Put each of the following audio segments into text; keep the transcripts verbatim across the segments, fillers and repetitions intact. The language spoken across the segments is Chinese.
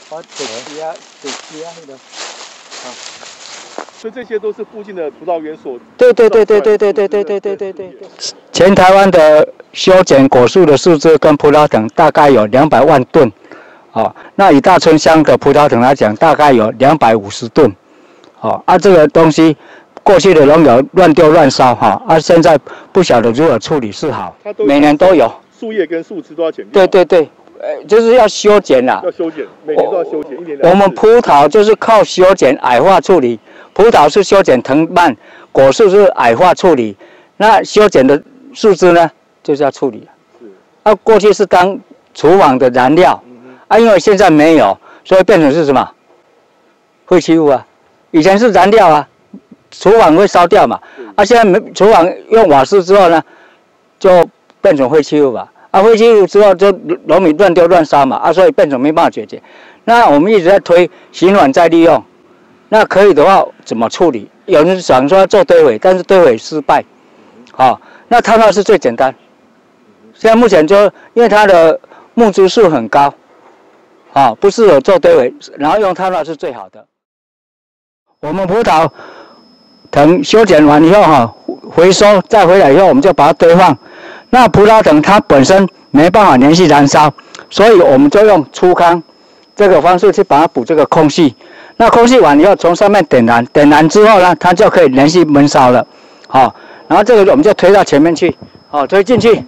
哦，水鸡啊，水鸡啊，那个。啊。 所以这些都是附近的葡萄园所。 对对对对对对对对对对对对对。全台湾的修剪果树的树枝跟葡萄藤大概有两百万吨。哦，那以大村乡的葡萄藤来讲，大概有两百五十吨。哦，啊，这个东西过去的农友乱丢乱烧哈，啊，现在不晓得如何处理是好。每年都有。 树叶跟树枝都要剪掉。 对对对，呃，就是要修剪啦。 要修剪，每年都要修剪，一年两次。 我们葡萄就是靠修剪矮化处理，葡萄是修剪藤蔓，果树是矮化处理，那修剪的树枝呢，就是要处理。是。啊，过去是当厨房的燃料。啊，因为现在没有，所以变成是什么？废弃物啊！以前是燃料啊，厨房会烧掉嘛。啊，现在没厨房用瓦斯之后呢，就变成废弃物吧。啊，废弃物之后就农民乱丢乱烧嘛。啊，所以变成没办法解决。那我们一直在推循环再利用，那可以的话怎么处理？有人想说要做堆肥，但是堆肥失败。好、哦，那碳化是最简单。现在目前就因为它的木质数很高。啊、哦，不适合做堆肥，然后用碳化是最好的。我们葡萄藤修剪完以后哈，回收再回来以后，我们就把它堆放。那葡萄藤它本身没办法连续燃烧，所以我们就用粗糠这个方式去把它补这个空隙。那空隙完以后，从上面点燃，点燃之后呢，它就可以连续闷烧了。好、哦，然后这个我们就推到前面去，好、哦，推进去。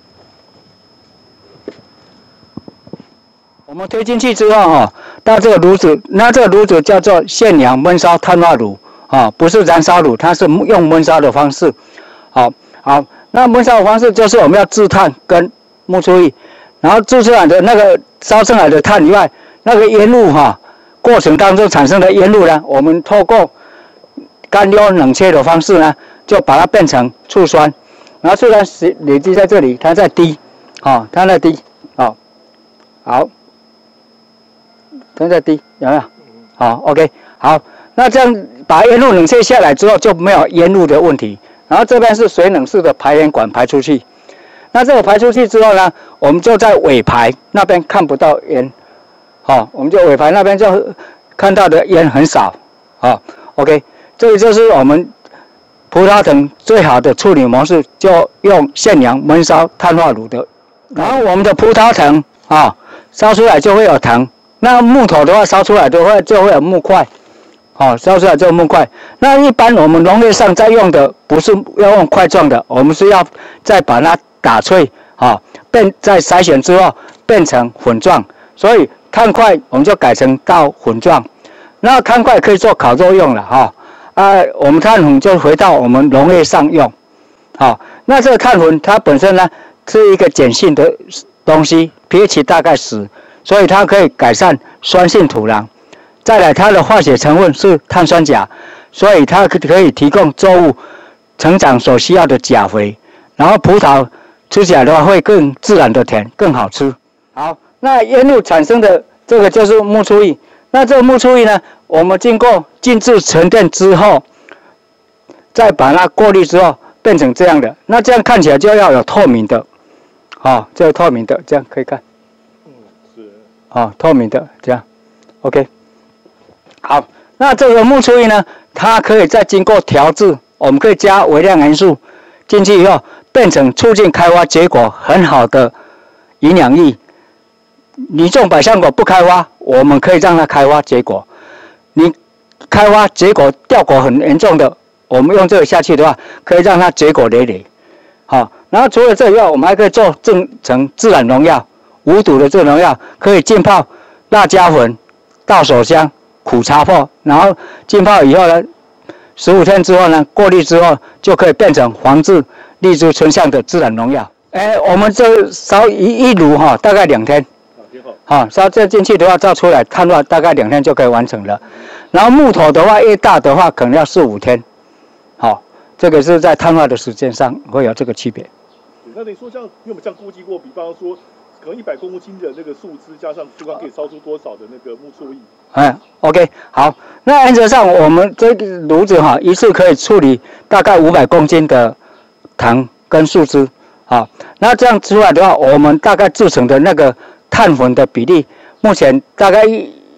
我们推进去之后哈，到这个炉子，那这个炉子叫做现氧闷烧碳化炉啊，不是燃烧炉，它是用闷烧的方式。好，好，那闷烧的方式就是我们要制碳跟木醋液，然后制出来的那个烧出来的碳以外，那个烟雾哈，过程当中产生的烟雾呢，我们透过干溜冷却的方式呢，就把它变成醋酸，然后醋酸累积在这里，它在滴，啊，它在滴，啊，好。它在滴，有没有？好 ，OK， 好，那这样把烟雾冷却下来之后，就没有烟雾的问题。然后这边是水冷式的排烟管排出去。那这个排出去之后呢，我们就在尾排那边看不到烟，好、哦，我们就尾排那边就看到的烟很少，好、哦、，OK， 这个就是我们葡萄藤最好的处理模式，就用现氧闷烧碳化炉的。然后我们的葡萄藤啊、哦，烧出来就会有藤。那木头的话，烧出来的话就会有木块，哦，烧出来就有木块。那一般我们农业上在用的不是要用块状的，我们是要再把它打碎，啊、哦，变在筛选之后变成粉状。所以碳块我们就改成到粉状。那碳块可以做烤肉用了，哈、哦，啊，我们碳粉就回到我们农业上用，好、哦，那这个碳粉它本身呢是一个碱性的东西 ，pH 大概十。所以它可以改善酸性土壤，再来它的化学成分是碳酸钾，所以它可以提供作物成长所需要的钾肥，然后葡萄吃起来的话会更自然的甜，更好吃。好，那烟雾产生的这个就是木醋液，那这个木醋液呢，我们经过静置沉淀之后，再把它过滤之后变成这样的，那这样看起来就要有透明的，啊、哦，这个透明的，这样可以看。啊、哦，透明的这样 ，OK， 好，那这个木醋液呢，它可以再经过调制，我们可以加微量元素进去以后，变成促进开花结果很好的营养液。你种百香果不开花，我们可以让它开花结果；你开花结果掉果很严重的，我们用这个下去的话，可以让它结果累累。好、哦，然后除了这以外，我们还可以做正成自然农药。无毒的这个农药可以浸泡辣椒粉、稻手香、苦茶粕，然后浸泡以后呢，十五天之后呢，过滤之后就可以变成防治立足春象的自然农药。哎，我们这烧一一炉哈，大概两天。好，烧这进去的话，照出来碳化大概两天就可以完成了。然后木头的话，越大的话可能要四五天。好，这个是在碳化的时间上会有这个区别。 那你说这样，因为我们这样估计过，比方说。可能一百公斤的那个树枝加上粗糠可以烧出多少的那个木醋液？ 哎 ，OK， 好，那原则上我们这个炉子哈，一次可以处理大概五百公斤的藤跟树枝，好，那这样出来的话，我们大概制成的那个碳粉的比例，目前大概一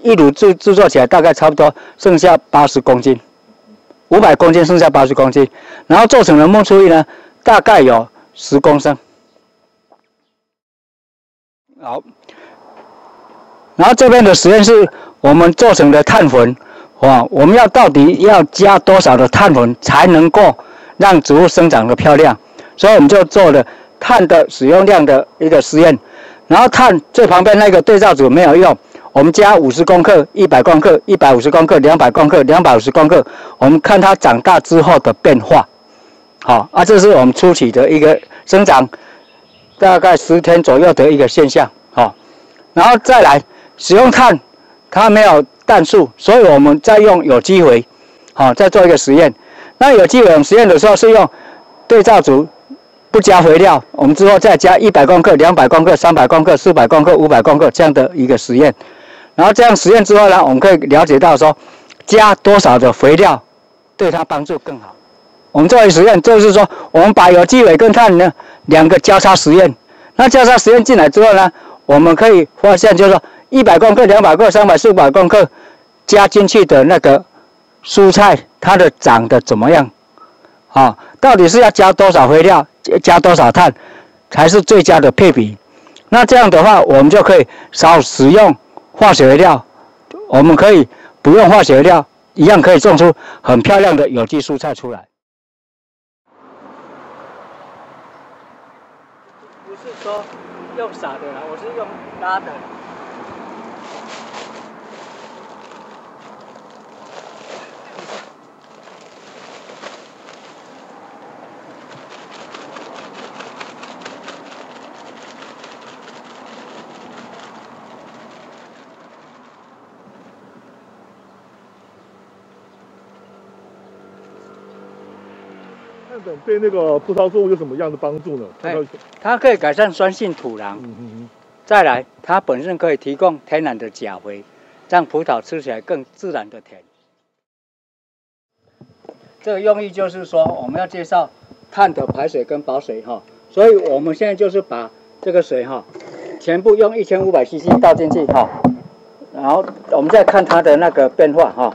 一炉制制作起来大概差不多剩下八十公斤，五百公斤剩下八十公斤，然后做成的木醋液呢，大概有十公升。好，然后这边的实验是我们做成的碳粉，哇，我们要到底要加多少的碳粉才能够让植物生长得漂亮？所以我们就做了碳的使用量的一个实验。然后碳最旁边那个对照组没有用，我们加五十公克、一百公克、一百五十公克、两百公克、两百五十公克，我们看它长大之后的变化。好啊，这是我们初期的一个生长，大概十天左右的一个现象。好，然后再来使用碳，它没有氮素，所以我们再用有机肥，好，再做一个实验。那有机肥我们实验的时候是用对照组。不加肥料，我们之后再加一百公克、两百公克、三百公克、四百公克、五百公克这样的一个实验。然后这样实验之后呢，我们可以了解到说，加多少的肥料对它帮助更好。我们做一实验，就是说我们把有机肥跟碳呢两个交叉实验。那交叉实验进来之后呢，我们可以发现，就是说一百公克、两百公克、三百、四百公克加进去的那个蔬菜，它的长得怎么样？啊，到底是要加多少肥料？加多少碳才是最佳的配比？那这样的话，我们就可以少使用化学肥料，我们可以不用化学肥料，一样可以种出很漂亮的有机蔬菜出来。不是说用撒的啦，我是用拉的。 碳粉对那个葡萄作物有什么样的帮助呢？ 哎，它可以改善酸性土壤。嗯嗯嗯。再来，它本身可以提供天然的钾肥，让葡萄吃起来更自然的甜。这个用意就是说，我们要介绍碳的排水跟保水哈，所以我们现在就是把这个水哈，全部用一千五百 C C 倒进去哈，然后我们再看它的那个变化哈。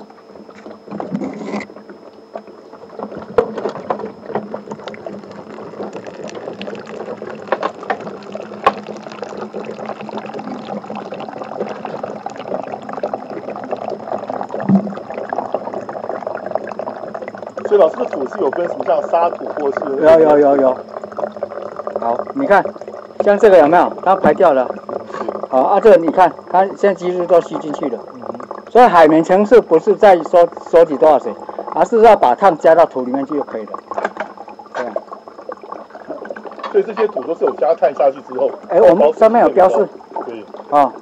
所以老师的土是有分什么像沙土或是？ 有有有有。好，你看，像这个有没有？它排掉了。好啊，这个你看，它现在几乎都吸进去了。所以海绵层次不是在收收集多少水，而是要把碳加到土里面去就可以了。这样。 所以这些土都是有加碳下去之后。 哎，我们上面有标示。 对。 啊。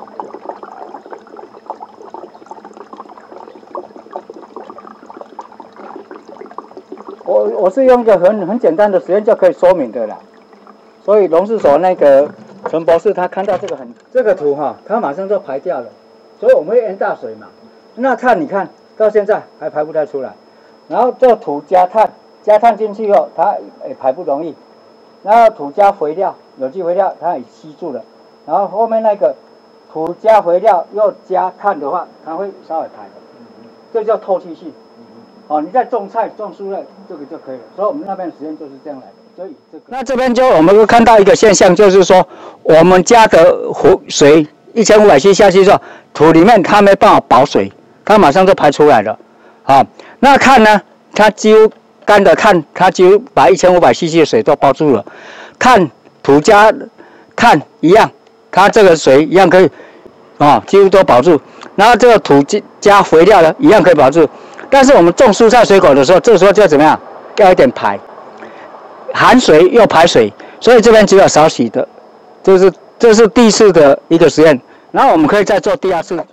我我是用一个很很简单的实验就可以说明的啦，所以农事所那个陈博士他看到这个很这个图哈，他马上就排掉了，所以我们会淹大水嘛。那碳你看到现在还排不太出来，然后这土加碳，加碳进去后它也排不容易，然后土加肥料，有机肥料它也吸住了，然后后面那个土加肥料又加碳的话，它会稍微排，这叫透气性。哦，你在种菜、种蔬菜，这个就可以了。所以我们那边实验就是这样来的。所以这个，那这边就我们会看到一个现象，就是说我们加的湖水一千五百 C 下去之后，土里面它没办法保水，它马上就排出来了。啊，那碳呢，它几乎干的碳，它几乎把一千五百 C C 的水都包住了。碳土加碳一样，它这个水一样可以，啊，几乎都保住。然后这个土加肥料呢，一样可以保住。但是我们种蔬菜水果的时候，这时候就要怎么样？要一点排，含水又排水，所以这边只有少许的，就是这是第一次的一个实验，然后我们可以再做第二次。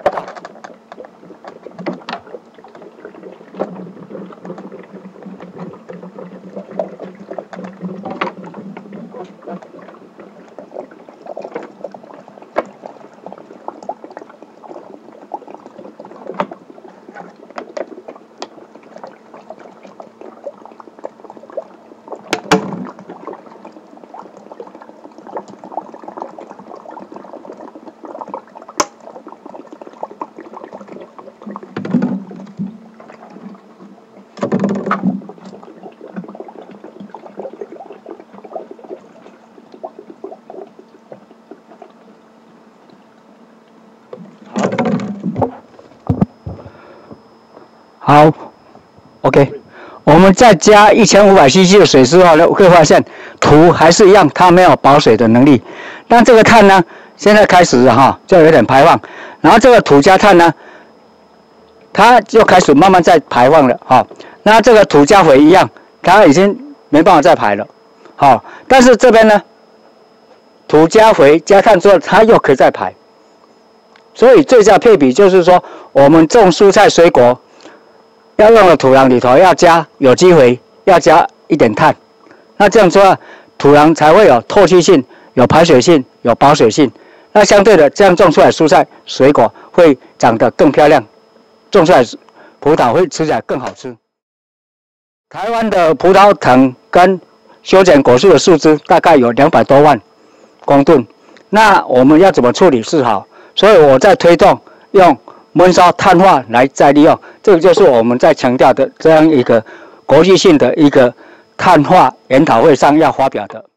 好 ，OK， 我们再加一千五百 C C 的水之后呢，会发现土还是一样，它没有保水的能力。但这个碳呢，现在开始哈就有点排放，然后这个土加碳呢，它就开始慢慢在排放了哈。那这个土加肥一样，它已经没办法再排了，好，但是这边呢，土加肥加碳之后，它又可以再排。所以最佳配比就是说，我们种蔬菜水果要用的土壤里头要加有机肥，要加一点碳，那这样做土壤才会有透气性、有排水性、有保水性。那相对的，这样种出来蔬菜水果会长得更漂亮，种出来葡萄会吃起来更好吃。台湾的葡萄藤跟修剪果树的树枝大概有两百多万公吨，那我们要怎么处理是好？所以我在推动用闷烧碳化来再利用，这个就是我们在强调的这样一个国际性的一个碳化研讨会上要发表的。